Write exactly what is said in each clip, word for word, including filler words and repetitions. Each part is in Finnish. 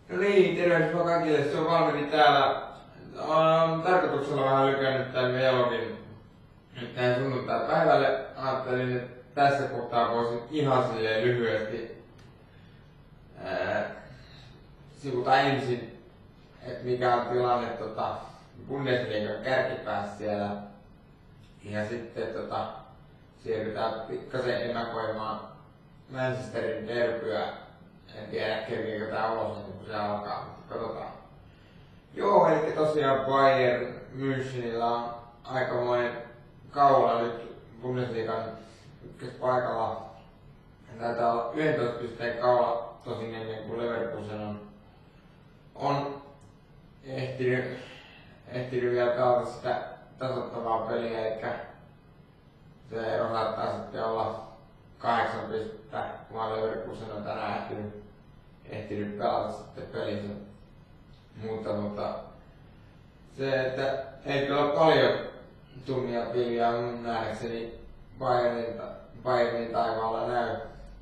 No niin, tervehdys kaikille, se on Valmeri täällä. Olen tarkoituksella vähän lykännyt tämän vlogin nyt tähän sunnuntai-päivälle. Ajattelin, että tässä kohtaa voisin ihan silleen lyhyesti ää, sivuta ensin, että mikä on tilanne tota, Bundesliigan kärkipäässä siellä. Ja sitten tota, siirrytään pikkasen ennakoimaan Manchesterin derbyä. En tiedä, kerkeekö tää ulos, kun se alkaa, mutta katsotaan. Joo, eli tosiaan Bayern Münchenillä on aikamoinen kaula nyt Bundesliigan ykköspaikalla. Taitaa olla yksitoista pisteen kaula tosin ennen kuin Leverkusen on, on ehtinyt, ehtinyt vielä pelata sitä tasoittavaa peliä, eli se ero saattaa sitten olla kahdeksan pistettä, kun Leverkusen on tänään ehtinyt, ehtinyt pelata sitten pelinsä. Mutta, mutta se, että ei kyllä paljon tummia pilviä mun nähdäkseni Bayernin, Bayernin taivaalla näy.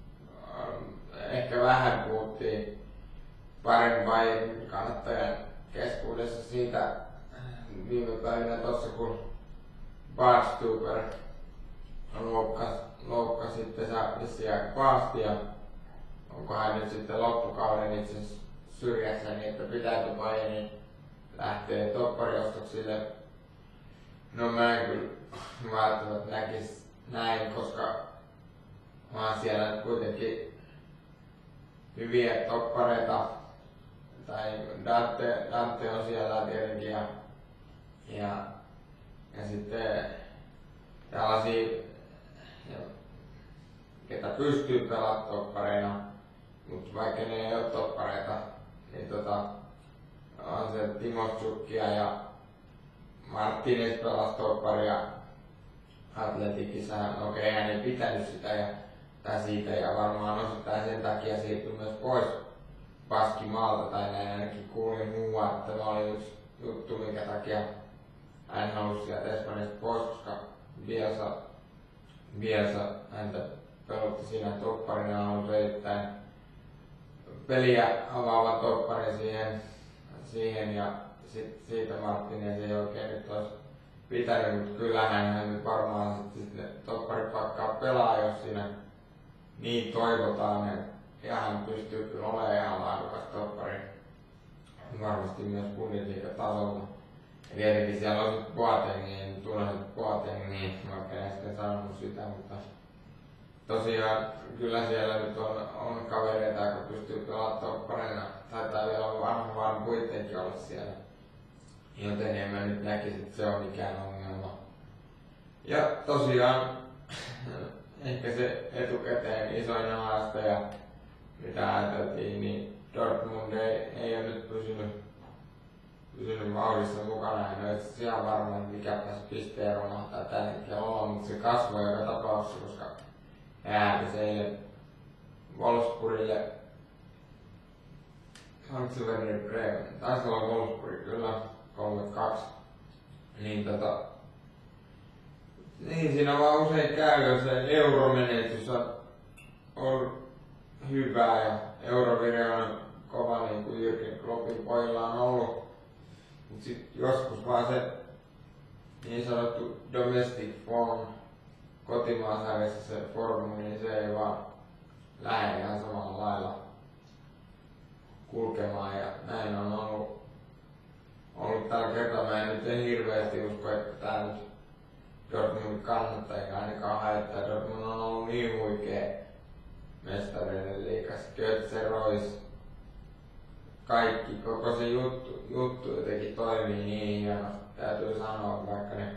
Ehkä vähän puhuttiin parin Bayernin kannattajan keskuudessa siitä viime päivinä tossa, kun Barstuber loukkasi loukkas sitten vissiin aika pahasti ja onko hän nyt sitten loppukauden itse syrjässä niin, että pitääkö Bayernin lähtee toppariostoksille. No mä en kyllä välttämättä näkis näin, koska mä oon siellä nyt kuitenkin hyviä toppareita. Tai Dante, Dante on siellä tietenkin ja, ja, ja sitten tällaisia, ketä pystyy pelaamaan toppareina, mutta vaikka ne ei ole toppareita, niin tota, on se Timo Tšukkia ja Martinez pelasi topparia Atletikissa. Okei, hän ei pitänyt sitä ja, tai siitä ja varmaan osittain sen takia siirtyi myös pois Baskimaalta tai näin ainakin kuulin muuta, että tämä oli yksi juttu, minkä takia hän halusi sieltä Espanjasta pois, koska Bielsa, Bielsa häntä pelotti siinä topparina, on ollut erittäin peliä avaava toppari siihen, siihen ja sit, siitä Martinez ei oikein nyt olisi pitänyt, mutta kyllähän hän nyt varmaan sitten topparipakkaa pelaa, jos siinä niin toivotaan. Ja hän pystyy kyllä olemaan ihan laadukas toppari, varmasti myös Bundesliigan tasolla. Ja tietenkin siellä on sitten Boateng, niin tunnen Boateng, niin vaikka en äsken sanonut sitä, mutta tosiaan kyllä siellä nyt on, on kavereita, jotka pystyy pelaamaan topparina. Taitaa vielä vanha vaan kuitenkin olla siellä. Joten en mä nyt näkisi, että se on mikään ongelma. Ja tosiaan ehkä se etukäteen isoin haastaja, mitä ajateltiin, niin Dortmund ei, ei ole nyt pysynyt, pysynyt vauhdissa mukana. En ole itse ihan varma, mikä tässä pisteero mahtaa tällä hetkellä olla, mutta se kasvoi joka tapauksessa, koska he hävisi eilen Wolfsburgille. Onko se Werder Bremen? Taisi olla Wolfsburg, kyllä, kolme kaksi. Niin tota, niin siinä vaan usein käy, jos se euromenetys on, on hyvää ja eurovire on kova niin kuin Jürgen Kloppin pojilla on ollut. Mut sit joskus vaan se niin sanottu domestic form kotimaansarjassa se formu, niin se ei vaan lähde ihan samalla lailla kulkemaan ja näin on ollut, ollut tällä kertaa. Mä en nyt en hirveästi usko, että tää nyt Dortmundin kannattajia ainakaan haittaa. Dortmund on ollut niin huikea mestareiden liigassa. Götze, Royce, kaikki, koko se juttu, juttu jotenkin toimii niin hienosti. Täytyy sanoa, vaikka ne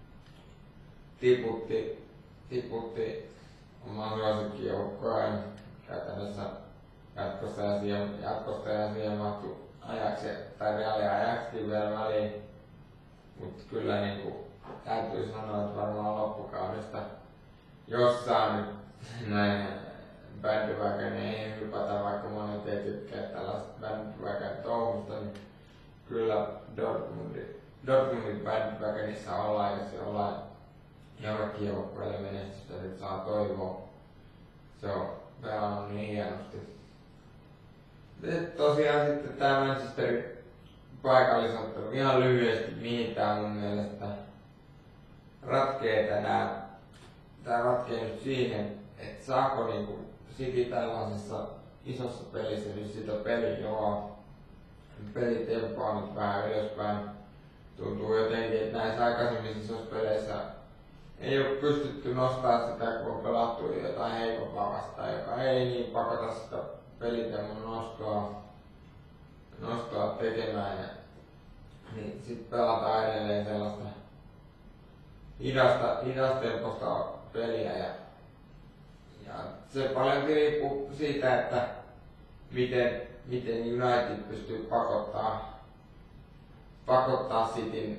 tiputti, tiputti oman suosikkijoukkojen käytännössä jatkosta ja siihen, jatkosta ja siihen mahtui ajaksi tai reaalia ajaksi vielä väliin. Mut kyllä niinku täytyy sanoa, että varmaan loppukaudesta, jos saa nyt näin bandwagon ei hypätä, vaikka monet ei tykkää tällaista bandwagon touhusta, niin kyllä Dortmundin, Dortmundin bandwagonissa ollaan, jos ollaan jollekin joukkueelle menestystä, sit saa toivoa. Se on pelannut niin hienosti. tosiaan sitten tää Manchesterin paikallisottelu ihan lyhyesti, mihin tää mun mielestä ratkee tänään. Tää ratkee nyt siihen, että saako niinku City tällaisessa isossa pelissä nyt sitä peli joo. Pelitempo on nyt vähän ylöspäin. Tuntuu jotenkin, että näissä aikaisemmissa isoissa peleissä ei ole pystytty nostamaan sitä, kun on pelattu jotain heikompaa vastaan, joka ei niin pakota sitä pelitemmon nostoa, nostoa tekemään. Ja, niin sit pelataan edelleen sellaista hidasta, hidastempoista peliä. Ja, ja se paljon riippuu siitä, että miten, miten United pystyy pakottaa, pakottaa Cityn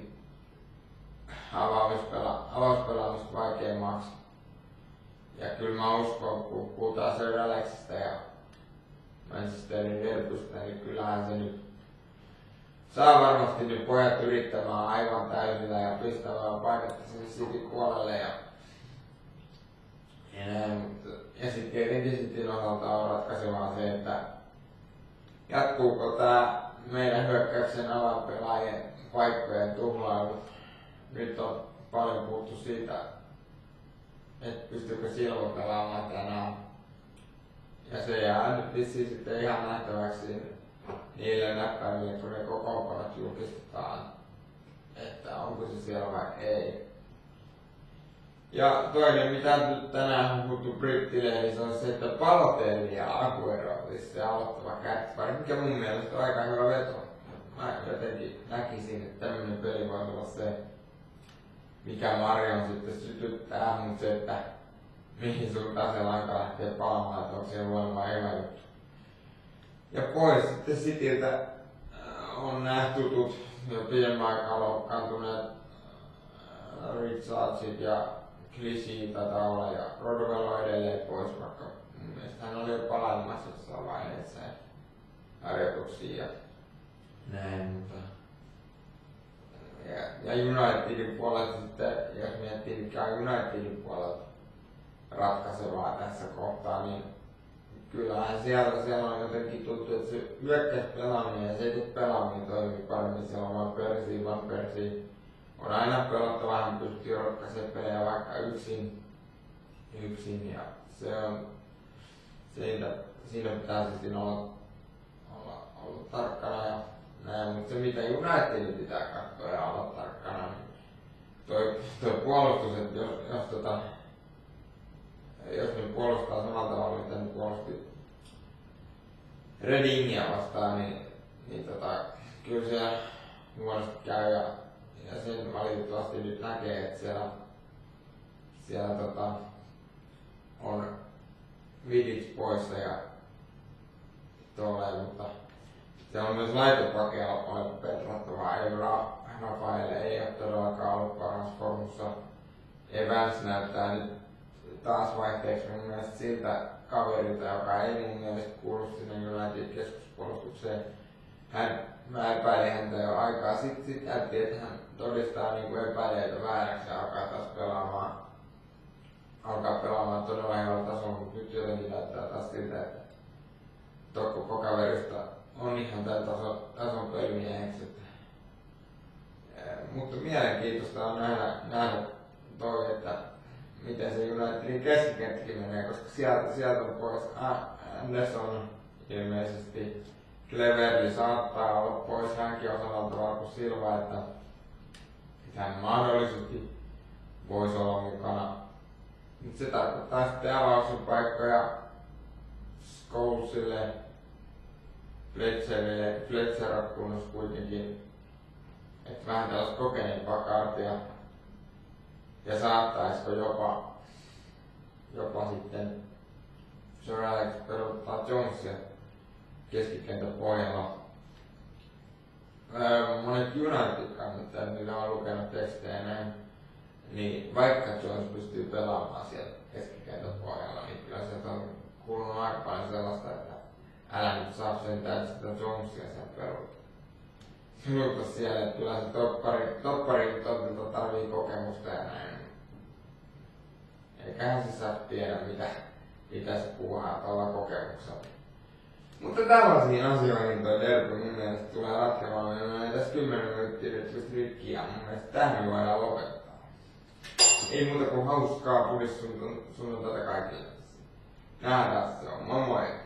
avauspelaamista vaikeammaksi. Ja kyllä mä uskon, kun puhutaan Sir Alexista ja Manchesterin derbystä, niin kyllähän se nyt saa varmasti nyt pojat yrittämään aivan täysillä ja pistämään painetta sinne Cityn puolelle. Ja, ja, ja sitten tietenkin Cityn osalta on ratkaisevaa se, että jatkuuko tää meidän hyökkäyksen avapelaajien paikkojen tuhlailu. Nyt on paljon puhuttu siitä, että pystyykö Silva pelaamaan tänään. Ja se jää nyt vissiin sitten ihan nähtäväksi niille näppäimille, kun ne kokoonpanot julkistetaan, että onko se siellä vai ei. Ja toinen, mitä nyt tänään on puhuttu brittilehdissä, on se, että Pahoittelut ja Aguero olisi se aloittava kärkipari, mikä mun mielestä on aika hyvä veto. Mä jotenkin näkisin, että tämmönen peli voi olla se, mikä Marion sitten sytyttää, mutta se, että mihin suuntaan se lanka lähtee palaamaan, että onko se voimaa hyvä juttu. Ja pois sitten Cityltä on nämä tutut jo pidemmän aikaa loukkaantuneet Richardsit ja Clichy taitaa olla ja Rodwell on edelleen pois, vaikka mun mielestä hän oli jo palaamassa jossain vaiheessa harjoituksiin ja näin, mutta ja, ja Unitedin puolelta sitten, jos miettii mikä on Unitedin puolelta ratkaisevaa tässä kohtaa, niin kyllähän siellä, siellä on jotenkin tuttu, että se hyökkäyspelaaminen ja se ei pelaaminen toimii paremmin. Siellä on Van Persie, Van Persie on aina pelattava, hän pystyy rotkaisemaan pelejä vaikka yksin, yksin ja se on, siitä, siinä pitää sitten olla, olla, olla tarkkana ja näin, mutta se mitä Unitedin pitää katsoa ja olla tarkkana, niin toi, toi puolustus, että jos, jos, tota, jos ne puolustaa samalla tavalla, mitä ne puolusti Readingia vastaan, niin, niin tota, kyllä siellä nuorista käy ja, ja sen valitettavasti nyt näkee, että siellä, siellä tota, on Vidic poissa ja tolleen, mutta siellä on myös laitopakeilla paljon petrattavaa. Ei Rafael ei ole todellakaan ollut parhaassa formussa. Evans näyttää nyt taas vaihteeksi mun mielestä siltä kaverilta, joka ei mun mielestä kuulu sinne Unitedin keskuspuolustukseen. Hän, mä epäilin häntä jo aikaa sitten, sit jätti, että hän todistaa niinku epäileitä vääräksi ja alkaa taas pelaamaan, alkaa pelaamaan todella hyvällä tasolla, mutta nyt jotenkin näyttää taas siltä, että tokko kaverista on ihan tämän tason, tason pelimieheksi. Mutta mielenkiintoista on nähdä, nähdä toi, että miten se Unitedin keskikenttäkin menee, koska sieltä, sieltä on pois Anderson ilmeisesti. Cleverly saattaa olla pois hänkin on samalla tavalla kuin Silva, että hän mahdollisesti voisi olla mukana. Nyt se tarkoittaa sitten avauksen paikkoja Scholesille, Fletcherille, Fletcher on kunnossa kuitenkin, että vähän tällaista kokeneempaa kaartia. Ja saattaisiko jopa, jopa sitten Sir Alex peruttaa Jonesia keskikentän pohjalla. Öö, monet United-kannattajat, millä on lukenut tekstejä näin, niin vaikka Jones pystyy pelaamaan siellä keskikentän pohjalla, niin kyllä sieltä on kuulunut aika paljon sellaista, että älä nyt saa sentään sitä Jonesia sen peruttaa. Mutta siellä, että kyllä se toppari, toppari tarvii kokemusta ja näin. Eiköhän se saa tiedä, mitä, mitä se puuhaa tuolla kokemuksella. Mutta tällaisiin asioihin toi derby mun mielestä tulee ratkemaan. Me menee tässä kymmenen minuuttia nyt just rikki ja mun mielestä tähän me voidaan lopettaa. Ei muuta kuin hauskaa pudissunnuntaita kaikille. Nähdään se on. Moi moi!